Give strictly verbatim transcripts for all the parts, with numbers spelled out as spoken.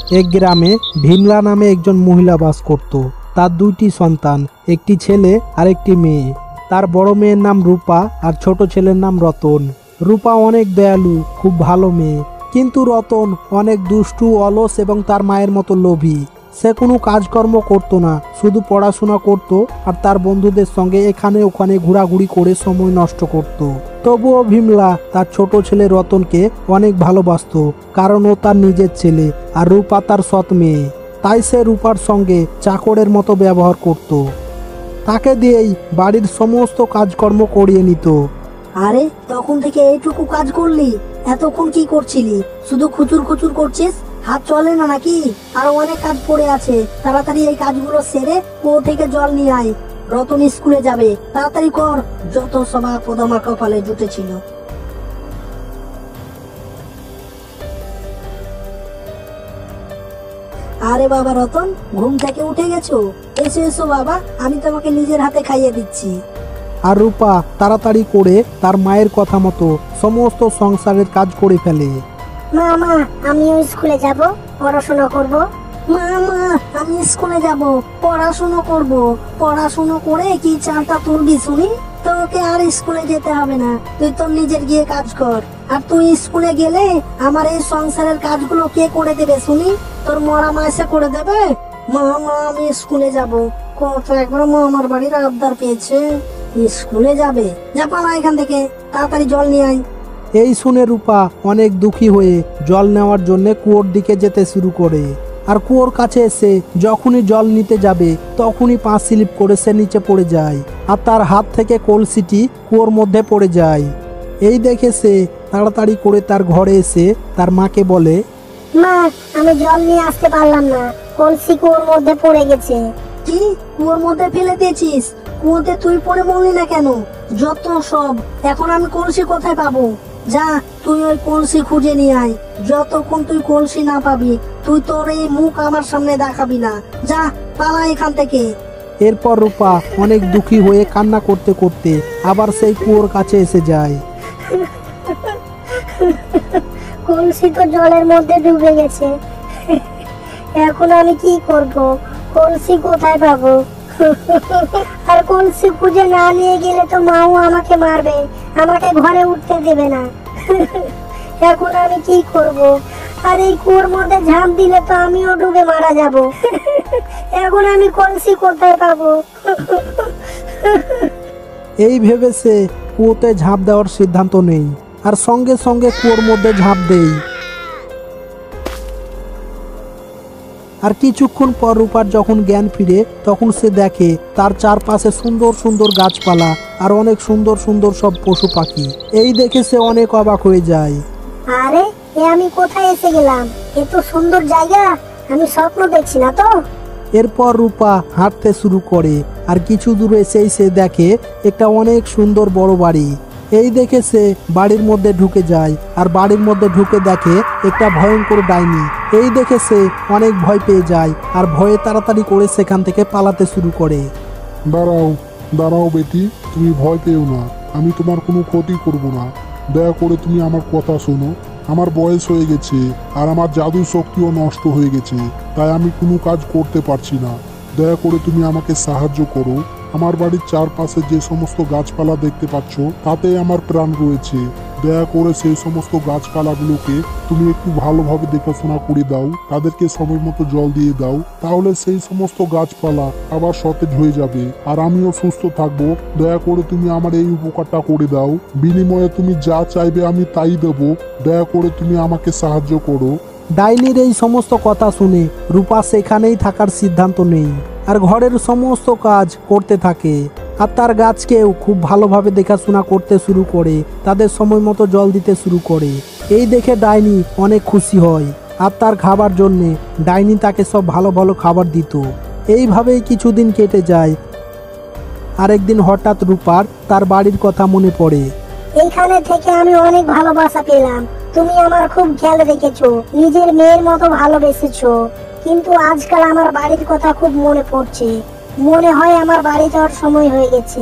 এক গ্রামে ভীমলা নামে একজন মহিলা বাস করত। তার দুইটি সন্তান, একটি ছেলে আর একটি মেয়ে। তার বড় মেয়ের নাম রূপা আর ছোট ছেলের নাম রতন। রূপা অনেক দয়ালু, খুব ভালো মেয়ে, কিন্তু রতন অনেক দুষ্টু, অলস এবং তার মায়ের মতো লোভী। সে কোনো কাজকর্ম করত না, শুধু পড়াশোনা করত আর তার বন্ধুদের সঙ্গে এখানে ওখানে ঘোরাঘুরি করে সময় নষ্ট করত। তবুও ভীমলা তার ছোট ছেলে রতনকে অনেক ভালোবাসত, কারণ ও তার নিজের ছেলে আর রূপা তার সৎ মেয়ে। তাই সে রূপার সঙ্গে চাকরের মতো ব্যবহার করত। তাকে দিয়েই বাড়ির সমস্ত কাজকর্ম করিয়ে নিত। আরে তখন থেকে এইটুকু কাজ করলি, এতক্ষণ কি করছিলি? শুধু খুচুর খুচুর করছিস, হাত চলে না নাকি? আরো অনেক কাজ পড়ে আছে, তাড়াতাড়ি এই কাজগুলো সেরে কুয়ো থেকে জল নিয়ে আয়। রতন স্কুলে যাবে, তাড়াতাড়ি কর। যত সভা পদমা কপালে জুটেছিল। আরে বাবা রতন, ঘুম থেকে উঠে গেছো? এসো এসো বাবা, আমি তোমাকে নিজের হাতে খাইয়ে দিচ্ছি। আর রূপা তাড়াতাড়ি করে তার মায়ের কথা মতো সমস্ত সংসারের কাজ করে ফেলে। মা মা আমিও স্কুলে যাব, পড়াশোনা করব। মা মা আমি স্কুলে যাব, পড়াশোনা করব। পড়াশোনা করে কি চালটা তুলবি শুনি? তোকে আর স্কুলে যেতে হবে না, তুই তোর নিজের গিয়ে কাজ কর। আর তুই স্কুলে গেলে আমার এই সংসারের কাজগুলো কে করে দেবে শুনি? তোর মরা মা এসে করে দেবে? মা মা আমি স্কুলে যাব। কত একবার মা আমার বাড়ির আবদার পেয়েছে, স্কুলে যাবে। যা পালা এখান থেকে, তাড়াতাড়ি জল নিয়ে আয়। এই শুনে রূপা অনেক দুঃখী হয়ে জল নেওয়ার জন্য কুয়োর দিকে যেতে শুরু করে। আর কুয়োর কাছে এসে যখনই জল নিতে যাবে তখনই পা স্লিপ করে সে নিচে পড়ে যায় আর তার হাত থেকে কলসিটি কুয়োর মধ্যে পড়ে যায়। এই দেখে সে তাড়াতাড়ি করে তার ঘরে এসে তার মাকে বলে, মা আমি জল নিয়ে আসতে পারলাম না, কলসি কুয়োর মধ্যে পড়ে গেছে। কি কুয়োর মধ্যে ফেলে দিয়েছিস? কুয়োতে তুই পড়ে মরলি না কেন? যত সব, এখন আমি কলসি কোথায় পাবো? যা তুই ওই কলসি খুঁজে নিয়ে আয়। যতক্ষণ তুই কলসি না পাবি তুই তোর এই মুখ আমার সামনে দেখাবি না। যা পালা এখান থেকে। এরপর রূপা অনেক দুঃখী হয়ে কান্না করতে করতে আবার সেই কুয়োর কাছে এসে যায়। কলসি তো জলের মধ্যে ডুবে গেছে, এখন আমি কি করব? কলসি কোথায় পাবো? আর কলসি খুঁজে না নিয়ে গেলে তো মাও আমাকে মারবে, আমাকে ঘরে উঠতে দেবে না। এখন আমি কি করব? আর এই কুয়োর মধ্যে ঝাঁপ দিলে তো আমিও ডুবে মারা যাব। এখন আমি কলসি কোথায় পাবো? এই ভেবে সে কুয়োতে ঝাঁপ দেওয়ার সিদ্ধান্ত নেই আর সঙ্গে সঙ্গে কুয়োর মধ্যে ঝাঁপ দেয়। আর কিছুক্ষণ পর রূপার যখন জ্ঞান ফিরে তখন সে দেখে তার চারপাশে সুন্দর সুন্দর গাছপালা আর অনেক সুন্দর সুন্দর সব পশু পাখি। এই দেখে সে অনেক অবাক হয়ে যায়। আরে এ আমি কোথায় এসে গেলাম? এত সুন্দর জায়গা, আমি স্বপ্ন দেখছি না তো? এরপর রূপা হাঁটতে শুরু করে আর কিছু দূরে এসেই সে দেখে একটা অনেক সুন্দর বড় বাড়ি। এই দেখে সে বাড়ির মধ্যে ঢুকে যায় আর বাড়ির মধ্যে ঢুকে দেখে একটা ভয়ঙ্কর ডাইনি। এই দেখে সে অনেক ভয় পেয়ে যায় আর ভয়ে তাড়াতাড়ি করে সেখান থেকে পালাতে শুরু করে। দাঁড়াও দাঁড়াও বেটি, তুমি ভয় পেও না, আমি তোমার কোনো ক্ষতি করব না। দয়া করে তুমি আমার কথা শোনো। আমার বয়স হয়ে গেছে আর আমার জাদু শক্তিও নষ্ট হয়ে গেছে, তাই আমি কোনো কাজ করতে পারছি না। দয়া করে তুমি আমাকে সাহায্য করো। আমার বাড়ির চারপাশে যে সমস্ত গাছপালা দেখতে পাচ্ছ তাতে আমার প্রাণ রয়েছে। দয়া করে সেই সমস্ত গাছপালাগুলোকে তুমি একটু ভালোভাবে দেখাশোনা করে দাও, তাদেরকে সময় মতো জল দিয়ে দাও, তাহলে সেই সমস্ত গাছপালা আবার সতেজ হয়ে যাবে আর আমিও সুস্থ থাকবো। দয়া করে তুমি আমার এই উপকারটা করে দাও, বিনিময়ে তুমি যা চাইবে আমি তাই দেবো। দয়া করে তুমি আমাকে সাহায্য করো। ডাইনির এই সমস্ত কথা শুনে রূপা সেখানেই থাকার সিদ্ধান্ত নেই আর ঘরের সমস্ত কাজ করতে থাকে আর তার গাছকেও খুব ভালোভাবে দেখাশোনা করতে শুরু করে, তাদের সময় মতো জল দিতে শুরু করে। এই দেখে ডাইনি অনেক খুশি হয় আর তার খাবার জন্যে ডাইনি তাকে সব ভালো ভালো খাবার দিত। এইভাবেই কিছুদিন কেটে যায়। আরেকদিন হঠাৎ রূপার তার বাড়ির কথা মনে পড়ে। এইখানে থেকে আমি অনেক ভালোবাসা পেলাম, তুমি আমার খুব খেয়াল রেখেছো, নিজের মেয়ের মতো ভালোবেসেছো। কিন্তু আজকাল আমার বাড়ির কথা খুব মনে পড়ছে, মনে হয় আমার বাড়ি যাওয়ার সময় হয়ে গেছে।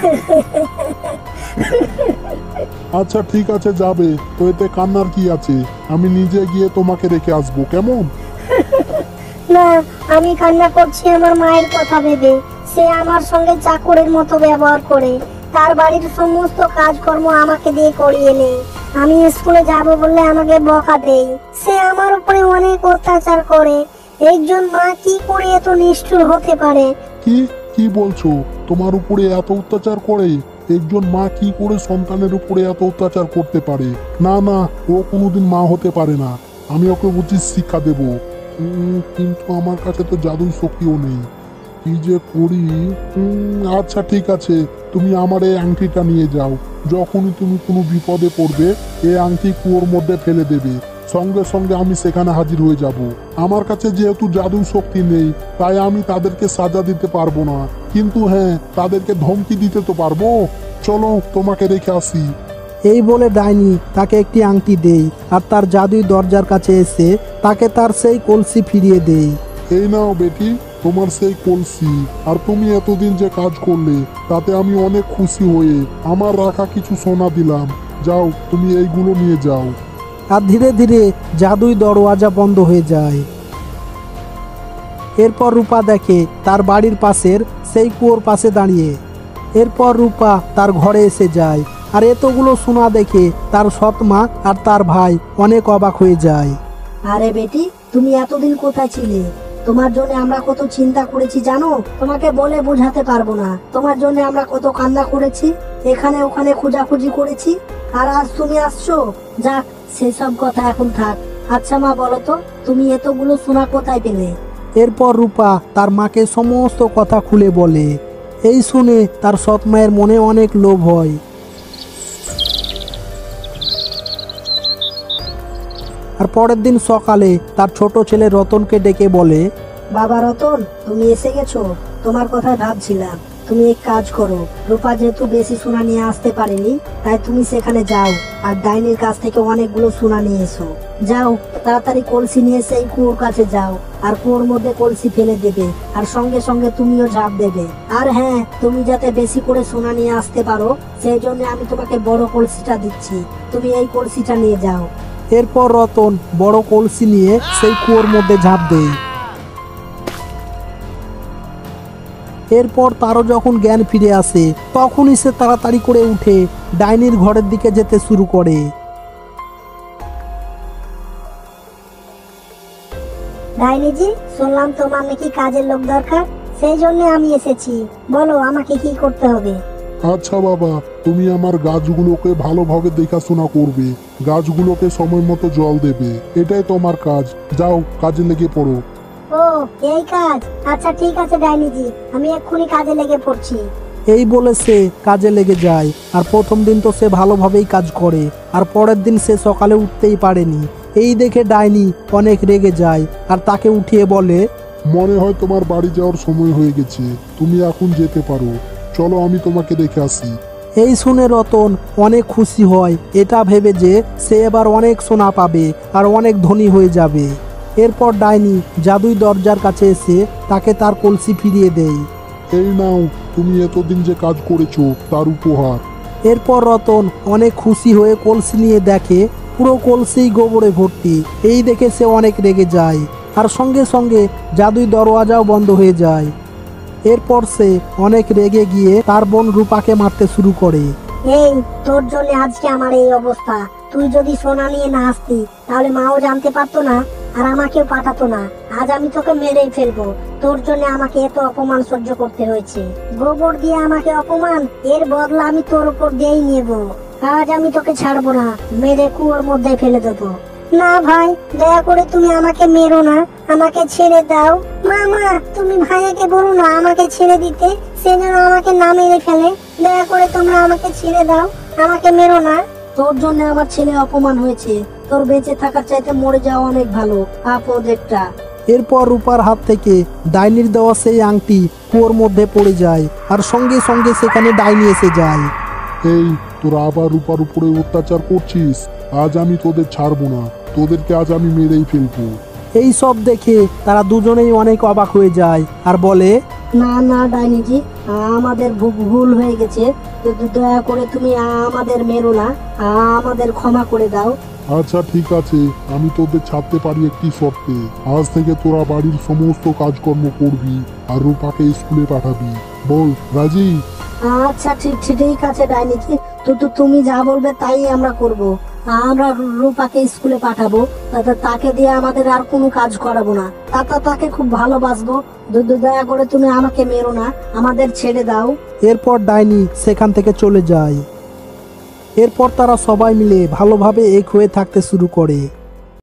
আচ্ছা ঠিক আছে, যাবে তো, এতে কান্নার কি আছে? আমি নিজে গিয়ে তোমাকে রেখে আসবো, কেমন? না, আমি কান্না করছি আমার মায়ের কথা ভেবে। সে আমার সঙ্গে চাকরের মতো ব্যবহার করে, তার বাড়ির সমস্ত কাজকর্ম আমাকে দিয়ে করিয়ে নেই। আমি স্কুলে যাব বললে আমাকে বকা দেয়। সে আমার উপরে অনেক অত্যাচার করে। একজন মা কি করে এত নিষ্ঠুর হতে পারে? কি কি বলছো? তোমার উপরে এত অত্যাচার করে? একজন মা কি করে সন্তানের উপরে এত অত্যাচার করতে পারে? না না, ও কোনোদিন মা হতে পারে না। আমি ওকে উচিত শিক্ষা দেব। উম, কিন্তু আমার কাছে তো জাদুই শক্তিও নেই। কি যে করি? উম, আচ্ছা ঠিক আছে, তুমি আমার এই আংটিটা নিয়ে যাও। যখনই তুমি কোনো বিপদে পড়বে এই আংটি কুয়োর মধ্যে ফেলে দেবে, সঙ্গে সঙ্গে আমি সেখানে হাজির হয়ে যাব। আমার কাছে যেহেতু জাদুই শক্তি নেই, তাই আমি তাদেরকে সাজা দিতে পারবো না, কিন্তু হ্যাঁ, তাদেরকে ধমকি দিতে তো পারবো। চলো তোমাকে রেখে আসি। এই বলে ডাইনি তাকে একটি আংটি দেয় আর তার জাদুই দরজার কাছে এসে তাকে তার সেই কলসি ফিরিয়ে দেয়। এই নাও বেটি, তোমার সেই কলসি। আর তুমি এতদিন যে কাজ করলে তাতে আমি অনেক খুশি হয়ে আমার রাখা কিছু সোনা দিলাম। যাও, তুমি এইগুলো নিয়ে যাও। আর ধীরে ধীরে জাদুই দরওয়াজা বন্ধ হয়ে যায়। এরপর রূপা দেখে তার বাড়ির পাশের সেই কুয়োর পাশে দাঁড়িয়ে। এরপর রূপা তার ঘরে এসে যায়, আর এতগুলো সোনা দেখে তার সৎ মা আর তার ভাই অনেক অবাক হয়ে যায়। আরে বেটি, তুমি এতদিন কোথায় ছিলে? তোমার জন্য আমরা কত চিন্তা করেছি জানো? তোমাকে বলে বোঝাতে পারবো না। তোমার জন্য আমরা কত কান্না করেছি, এখানে ওখানে খোঁজাখুঁজি করেছি, আর আজ তুমি আসছো। যাক, সেসব কথা এখন থাক। আচ্ছা মা, বলো তো তুমি এতগুলো সোনা কোথায় পেলে? এরপর রূপা তার মাকে সমস্ত কথা খুলে বলে। এই শুনে তার সৎ মায়ের মনে অনেক লোভ হয়। আর পরের দিন সকালে তার ছোট ছেলে রতনকে ডেকে বলে, বাবা রতন, তুমি এসে গেছো। তোমার কথা ভাবছিলাম। তুমি এক কাজ করো, রূপা যেহেতু বেশি সোনা নিয়ে আসতে পারেনি, তাই তুমি সেখানে যাও আর ডাইনির কাছ থেকে অনেকগুলো সোনা নিয়ে এসো। যাও, তাড়াতাড়ি কলসি নিয়ে সেই কুয়োর কাছে যাও, আর কুয়োর মধ্যে কলসি ফেলে দেবে, আর সঙ্গে সঙ্গে তুমিও ঝাঁপ দেবে। আর হ্যাঁ, তুমি যাতে বেশি করে সোনা নিয়ে আসতে পারো, সেই জন্য আমি তোমাকে বড় কলসিটা দিচ্ছি। তুমি এই কলসিটা নিয়ে যাও। এরপর রতন বড় কলসি নিয়ে সেই কুয়োর মধ্যে ঝাঁপ দেয়। এরপর তারও যখন জ্ঞান ফিরে আসে, তখনই সে তাড়াতাড়ি করে উঠে ডাইনির ঘরের দিকে যেতে শুরু করে। ডাইনিজি, শুনলাম তোমার নাকি কাজের লোক দরকার, সেই জন্য আমি এসেছি। বলো আমাকে কি করতে হবে? আচ্ছা বাবা, তুমি আমার গাছগুলোকে ভালোভাবে দেখাশোনা করবে, গাছগুলোকে সময় মতো জল দেবে, এটাই তোমার কাজ। যাও, কাজে লেগে পড়ো। ও, এই কাজ? আচ্ছা ঠিক আছে ডাইনিজি, আমি এক্ষুনি কাজে লেগে পড়ছি। এই বলে সে কাজে লেগে যায়। আর প্রথম দিন তো সে ভালোভাবেই কাজ করে, আর পরের দিন সে সকালে উঠতেই পারেনি। এই দেখে ডাইনি অনেক রেগে যায় আর তাকে উঠিয়ে বলে, মনে হয় তোমার বাড়ি যাওয়ার সময় হয়ে গেছে, তুমি এখন যেতে পারো। চলো, আমি তোমাকে দেখে আসি। এই শুনে রতন অনেক খুশি হয়, এটা ভেবে যে সে এবার অনেক সোনা পাবে আর অনেক ধনী হয়ে যাবে। এরপর ডাইনি জাদুই দরজার কাছে এসে তাকে তার কলসি ফিরিয়ে দেয়। এই নাও, তুমি এতদিন যে কাজ করেছো তার উপহার। এরপর রতন অনেক খুশি হয়ে কলসি নিয়ে দেখে পুরো কলসি গোবরে ভর্তি। এই দেখে সে অনেক রেগে যায়, আর সঙ্গে সঙ্গে জাদুই দরওয়াজাও বন্ধ হয়ে যায়। এরপর সে অনেক রেগে গিয়ে তার বোন রূপাকে মারতে শুরু করে। এই, তোর জন্য আজকে আমার এই অবস্থা। তুই যদি সোনা নিয়ে না আসতি, তাহলে মাও জানতে পারতো না, আর আমাকেও পাঠাতো না। আজ আমি তোকে মেরেই ফেলবো। তোর জন্য আমাকে এত অপমান সহ্য করতে হয়েছে। গোবর দিয়ে আমাকে অপমান, এর বদলা আমি তোর উপর দিয়েই নেব। আজ আমি তোকে ছাড়বো না, মেরে কুয়োর মধ্যে ফেলে দেবো। না ভাই, দয়া করে তুমি আমাকে মেরো না, আমাকে ছেড়ে দাও। মামা, তুমি ভাইয়াকে বলো না আমাকে ছেড়ে দিতে, সে যেন আমাকে না মেরে ফেলে। দয়া করে তোমরা আমাকে ছেড়ে দাও, আমাকে মেরো না। তোর জন্য আমার ছেলে অপমান হয়েছে, তোর বেঁচে থাকার চাইতে মরে যাওয়া অনেক ভালো। আপদ একটা। এরপর রূপার হাত থেকে ডাইনির দেওয়া সেই আংটি কুয়োর মধ্যে পড়ে যায়, আর সঙ্গে সঙ্গে সেখানে ডাইনি এসে যায়। এই, তোরা আবার রূপার উপরে অত্যাচার করছিস? আজ আমি তোদের ছাড়বো না, তোদেরকে আজ আমি মেরেই ফেলবো। এই সব দেখে তারা দুজনেই অনেক অবাক হয়ে যায় আর বলে, না না ডাইনিজি, আমাদের ভু- ভুল হয়ে গেছে। তো দয়া করে তুমি আমাদের মেরো না, আমাদের ক্ষমা করে দাও। আচ্ছা ঠিক আছে, আমি তোদের ছাড়তে পারি একটি শর্তে। আজ থেকে তোরা বাড়ির সমস্ত কাজকর্ম করবি আর রূপাকে স্কুলে পাঠাবি। বল রাজি? আচ্ছা ঠিক ঠিক ঠিক আছে ডাইনি, তো তো তুমি যা বলবে তাই আমরা করব। আমরা রু- রূপাকে স্কুলে পাঠাবো, তাতে তাকে দিয়ে আমাদের আর কোনো কাজ করাবো না। তাতা তাকে খুব ভালোবাসবো। দু- দু- দয়া করে তুমি আমাকে মেরো না, আমাদের ছেড়ে দাও। এরপর ডাইনি সেখান থেকে চলে যায়। এরপর তারা সবাই মিলে ভালোভাবে এক হয়ে থাকতে শুরু করে।